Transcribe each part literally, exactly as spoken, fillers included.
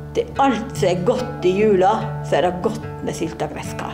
Til alt som er godt i jula, så er det godt med sylta gresskar.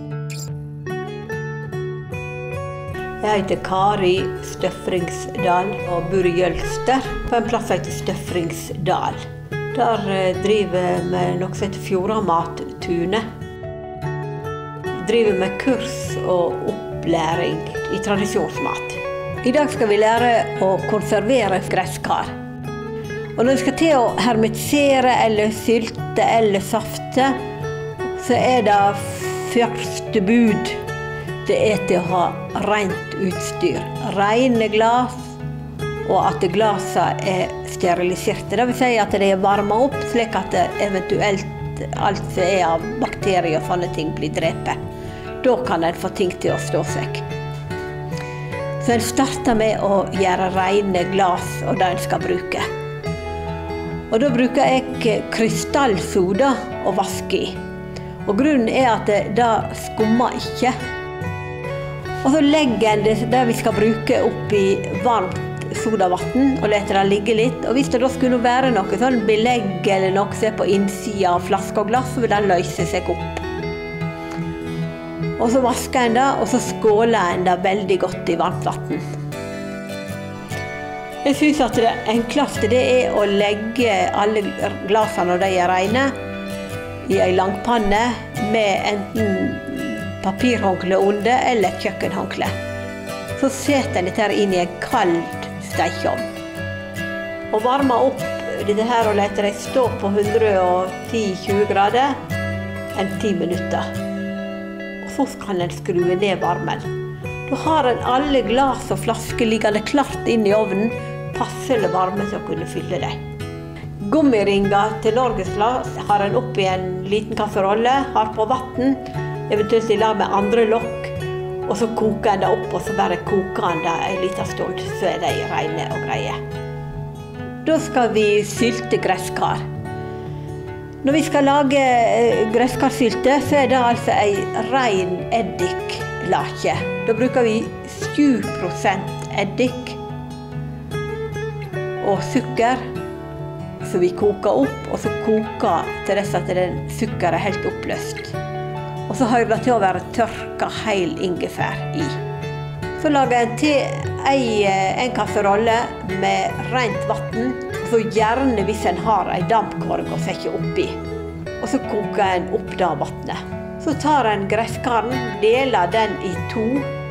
Jeg heter Kari Støfringsdal og bor i Jølster, på en plass som heter Støfringsdal. Der driver jeg med noe som heter Fjordamattunet. Driver med kurs og opplæring i tradisjonsmat. I dag skal vi lære å konservere gresskar. Og når vi skal til å hermetisere eller sylte eller safte, så er det første bud. Det er til å ha rent utstyr. Rene glas, og at glasene er steriliserte. Det vil si at det er varmet opp, slik at eventuelt alt som er av bakterier og sånne ting blir drepet. Da kan en få ting til å stå seg. Så en starter med å gjøre rene glas og det en skal bruke. Og da bruker jeg krystallsoda å vaske i. Og grunnen er at det, det skummer ikke. Og så legger en det der vi skal bruke oppi varmt sodavatten og leter det ligge litt. Og hvis det da skulle være noe sånn belegg eller noe som er på innsida av flaske og glass, så vil den løse seg opp. Og så vasker en det, og så skåler en det veldig godt i varmt vatten. Jeg synes at det enkleste det er å legge alle glasene når de er rene i en langpanne med enten papirhåndkle under eller kjøkkenhåndkle. Så setter en dette inn i en kald stekeovn. Og varmer opp dette her og leter det stå på hundre ti til tjue grader en ti minutter. Og så kan en skru ned varmen. Da har en alle glas og flasker liggende klart inn i ovnen, passelig varme til å kunne fylle dem. Gummiringer til norgesglass har en oppi en liten kasserolle, har på vatten, eventuelt i lag med andre lokk, og så koker en det opp, og så bare koker en det en liten stund, så er de rene og greie. Da skal vi sylte gresskar. Når vi skal lage gresskarsylte, så er det altså en ren eddiklake. Da bruker vi sju prosent eddik og sukker, så vi koker opp, og så koker til dess at den sukker er helt oppløst. Og så hører det til å være tørka heil ingefær i. Så lager en til en kasserolle med rent vatten, og så gjerne hvis en har en dampkorg og setter oppi. Og så koker en opp da vattnet. Så tar en gresskaren, deler den i to,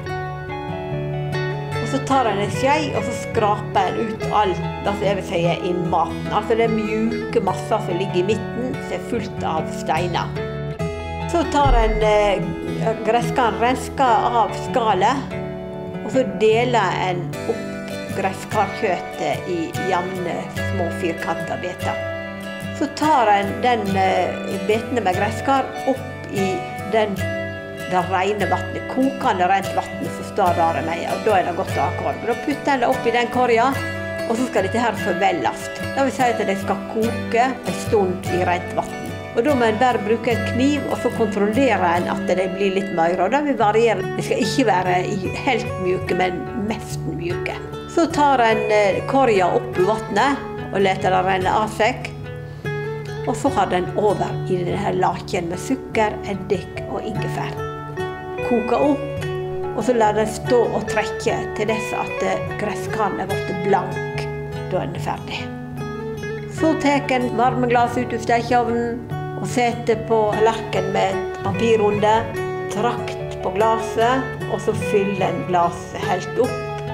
så tar en en skje, og så skraper en ut alt det som jeg vil si er innmaten. Altså det mjuke masser som ligger i midten, som er fullt av steiner. Så tar en eh, gresskaren, rensker av skalet, og så deler en opp gresskarkjøttet i jevne små firkanter beter. Så tar en den eh, betene med gresskar opp i den det rene vattnet, kokende rent vattnet som står der med, og da er det godt å ha korg. Da putter en det opp i den korja, og så skal dette her forvelles. Det vil si at det skal koke en stund i rent vatten. Og da må en bare bruke en kniv, og så kontrollerer en at det blir litt møyre, og det vil variere. Det skal ikke være helt mjuke, men mest mjuke. Så tar en korja opp i vattnet, og leter det renne av seg. Og så har den over i denne laken med sukker, eddik og ingefær. Koker opp, og så lar den stå og trekke til dess at gresskaren er blitt blank. Da er den ferdig. Så tar en varmeglas ut av stekeovnen og setter på tallerken med et papir under, trakt på glaset, og så fyller en glaset helt opp.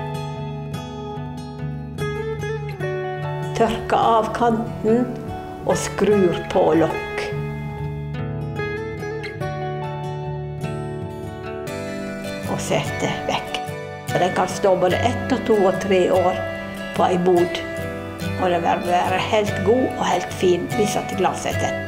Tørker av kanten og skrur på lokk. Og setter vekk. Den kan stå både ett og to og tre år på en bod. Og den vil være helt god og helt fin hvis at glasset er tett.